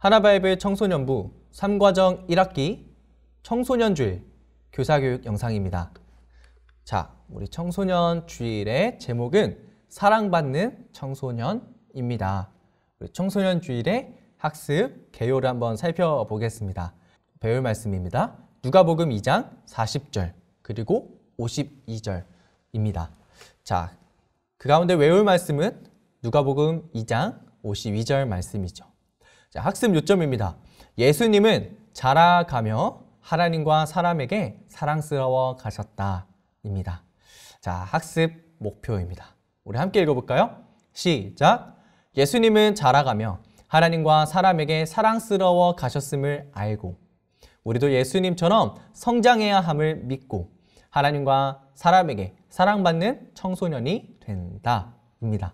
하나바이블 청소년부 3과정 1학기 청소년 주일 교사교육 영상입니다. 자, 우리 청소년 주일의 제목은 사랑받는 청소년입니다. 우리 청소년 주일의 학습 개요를 한번 살펴보겠습니다. 배울 말씀입니다. 누가복음 2장 40절 그리고 52절입니다. 자, 그 가운데 외울 말씀은 누가복음 2장 52절 말씀이죠. 자, 학습 요점입니다. 예수님은 자라가며 하나님과 사람에게 사랑스러워 가셨다입니다. 자, 학습 목표입니다. 우리 함께 읽어볼까요? 시작! 예수님은 자라가며 하나님과 사람에게 사랑스러워 가셨음을 알고 우리도 예수님처럼 성장해야 함을 믿고 하나님과 사람에게 사랑받는 청소년이 된다입니다.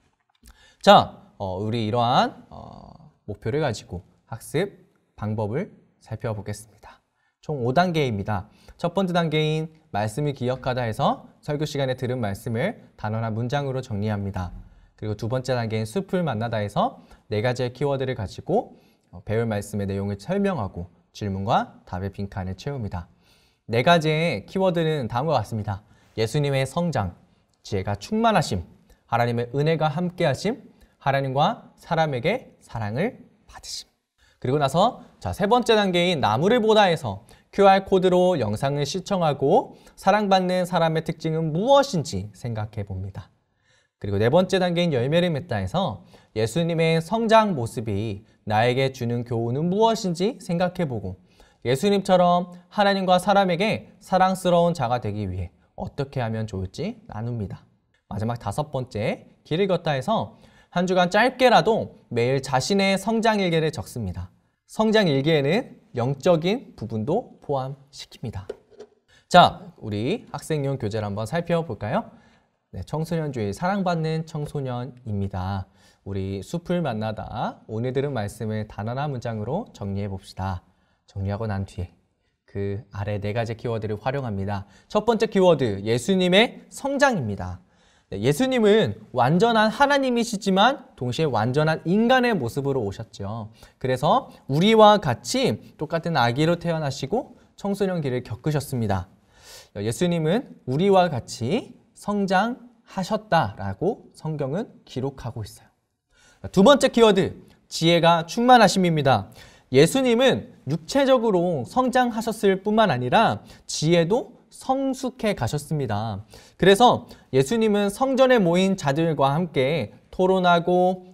자, 우리 이러한 목표를 가지고 학습 방법을 살펴보겠습니다. 총 5단계입니다. 첫 번째 단계인 말씀을 기억하다 해서 설교 시간에 들은 말씀을 단어나 문장으로 정리합니다. 그리고 두 번째 단계인 숲을 만나다 해서 4가지의 키워드를 가지고 배울 말씀의 내용을 설명하고 질문과 답의 빈칸을 채웁니다. 4가지의 키워드는 다음과 같습니다. 예수님의 성장, 지혜가 충만하심, 하나님의 은혜가 함께하심, 하나님과 사람에게 사랑을 받으심. 그리고 나서 세 번째 단계인 나무를 보다 해서 QR코드로 영상을 시청하고 사랑받는 사람의 특징은 무엇인지 생각해 봅니다. 그리고 4번째 단계인 열매를 맺다 해서 예수님의 성장 모습이 나에게 주는 교훈은 무엇인지 생각해 보고 예수님처럼 하나님과 사람에게 사랑스러운 자가 되기 위해 어떻게 하면 좋을지 나눕니다. 마지막 5번째 길을 걷다 해서 한 주간 짧게라도 매일 자신의 성장 일기를 적습니다. 성장 일기에는 영적인 부분도 포함시킵니다. 자, 우리 학생용 교재를 한번 살펴볼까요? 네, 청소년 주일 사랑받는 청소년입니다. 우리 숲을 만나다 오늘 들은 말씀을 단어나 문장으로 정리해 봅시다. 정리하고 난 뒤에 그 아래 4가지 키워드를 활용합니다. 첫 번째 키워드, 예수님의 성장입니다. 네, 예수님은 완전한 하나님이시지만 동시에 완전한 인간의 모습으로 오셨죠. 그래서 우리와 같이 똑같은 아기로 태어나시고 청소년 길을 겪으셨습니다. 예수님은 우리와 같이 성장하셨다라고 성경은 기록하고 있어요. 두 번째 키워드, 지혜가 충만하심입니다. 예수님은 육체적으로 성장하셨을 뿐만 아니라 지혜도 성숙해 가셨습니다. 그래서 예수님은 성전에 모인 자들과 함께 토론하고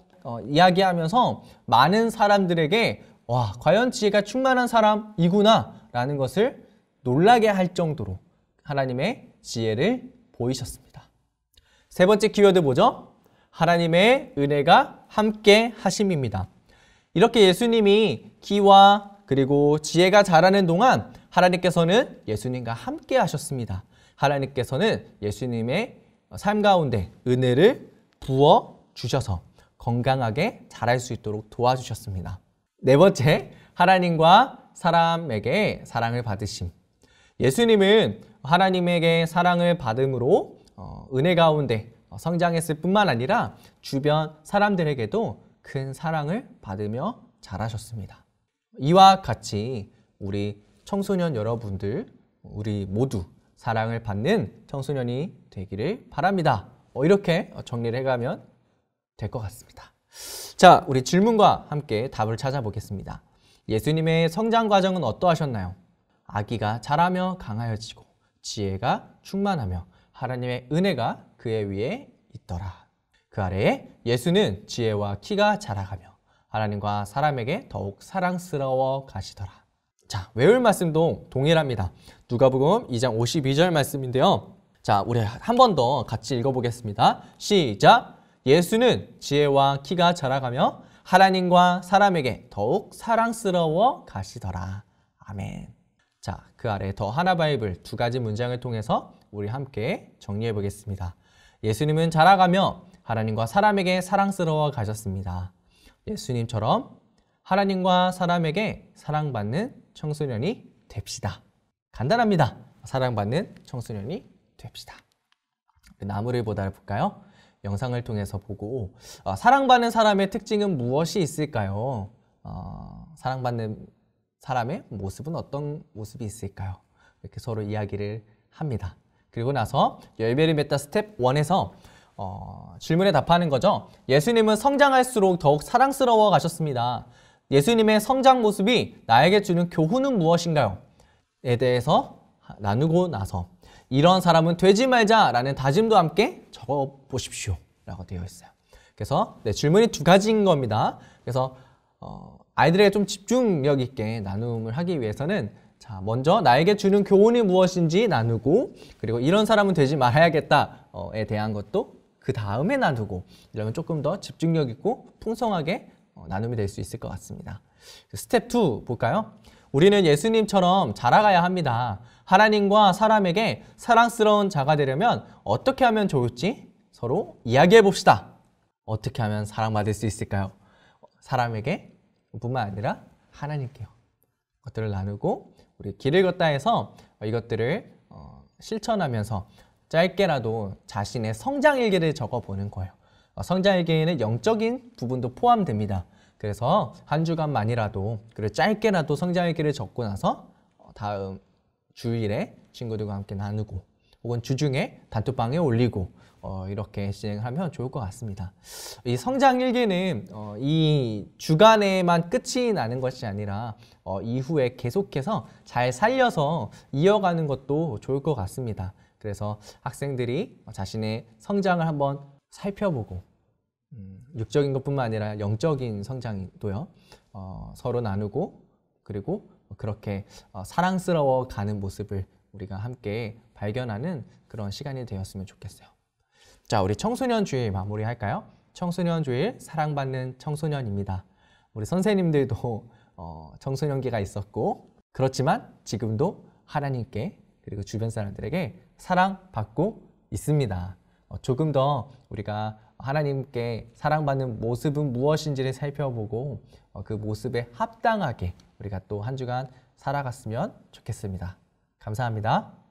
이야기하면서 많은 사람들에게 와, 과연 지혜가 충만한 사람이구나 라는 것을 놀라게 할 정도로 하나님의 지혜를 보이셨습니다. 세 번째 키워드 뭐죠? 하나님의 은혜가 함께 하심입니다. 이렇게 예수님이 키와 그리고 지혜가 자라는 동안 하나님께서는 예수님과 함께 하셨습니다. 하나님께서는 예수님의 삶 가운데 은혜를 부어주셔서 건강하게 자랄 수 있도록 도와주셨습니다. 네 번째, 하나님과 사람에게 사랑을 받으심. 예수님은 하나님에게 사랑을 받음으로 은혜 가운데 성장했을 뿐만 아니라 주변 사람들에게도 큰 사랑을 받으며 자라셨습니다. 이와 같이 우리 청소년 여러분들, 우리 모두 사랑을 받는 청소년이 되기를 바랍니다. 이렇게 정리를 해가면 될 것 같습니다. 자, 우리 질문과 함께 답을 찾아보겠습니다. 예수님의 성장 과정은 어떠하셨나요? 아기가 자라며 강하여지고 지혜가 충만하며 하나님의 은혜가 그의 위에 있더라. 그 아래에 예수는 지혜와 키가 자라가며 하나님과 사람에게 더욱 사랑스러워 가시더라. 자, 외울 말씀도 동일합니다. 누가복음 2장 52절 말씀인데요. 자, 우리 한 번 더 같이 읽어보겠습니다. 시작! 예수는 지혜와 키가 자라가며 하나님과 사람에게 더욱 사랑스러워 가시더라. 아멘. 자, 그 아래 더 하나바이블 2가지 문장을 통해서 우리 함께 정리해 보겠습니다. 예수님은 자라가며 하나님과 사람에게 사랑스러워 가셨습니다. 예수님처럼 하나님과 사람에게 사랑받는 청소년이 됩시다. 간단합니다. 사랑받는 청소년이 됩시다. 나무를 보다 볼까요? 영상을 통해서 보고 사랑받는 사람의 특징은 무엇이 있을까요? 사랑받는 사람의 모습은 어떤 모습이 있을까요? 이렇게 서로 이야기를 합니다. 그리고 나서 열매를 맺다 스텝 1에서 질문에 답하는 거죠. 예수님은 성장할수록 더욱 사랑스러워 가셨습니다. 예수님의 성장 모습이 나에게 주는 교훈은 무엇인가요? 에 대해서 나누고 나서 이런 사람은 되지 말자라는 다짐도 함께 적어보십시오 라고 되어 있어요. 그래서 질문이 두 가지인 겁니다. 그래서 아이들에게 좀 집중력 있게 나눔을 하기 위해서는 자, 먼저 나에게 주는 교훈이 무엇인지 나누고, 그리고 이런 사람은 되지 말아야겠다에 대한 것도 그 다음에 나누고, 이러면 조금 더 집중력 있고 풍성하게 나눔이 될 수 있을 것 같습니다. 스텝 2 볼까요? 우리는 예수님처럼 자라가야 합니다. 하나님과 사람에게 사랑스러운 자가 되려면 어떻게 하면 좋을지 서로 이야기해 봅시다. 어떻게 하면 사랑받을 수 있을까요? 사람에게 뿐만 아니라 하나님께요. 것들을 나누고 우리 길을 걷다 해서 이것들을 실천하면서 짧게라도 자신의 성장 일기를 적어보는 거예요. 성장 일기에는 영적인 부분도 포함됩니다. 그래서 한 주간만이라도 그리고 짧게라도 성장 일기를 적고 나서 다음 주일에 친구들과 함께 나누고 혹은 주중에 단톡방에 올리고 이렇게 진행을 하면 좋을 것 같습니다. 이 성장 일기는 이 주간에만 끝이 나는 것이 아니라 이후에 계속해서 잘 살려서 이어가는 것도 좋을 것 같습니다. 그래서 학생들이 자신의 성장을 한번 살펴보고 육적인 것뿐만 아니라 영적인 성장도요 서로 나누고 그리고 그렇게 사랑스러워 가는 모습을 우리가 함께 발견하는 그런 시간이 되었으면 좋겠어요. 자, 우리 청소년 주일 마무리할까요? 청소년 주일 사랑받는 청소년입니다. 우리 선생님들도 청소년기가 있었고 그렇지만 지금도 하나님께 그리고 주변 사람들에게 사랑받고 있습니다. 조금 더 우리가 하나님께 사랑받는 모습은 무엇인지를 살펴보고 그 모습에 합당하게 우리가 또 한 주간 살아갔으면 좋겠습니다. 감사합니다.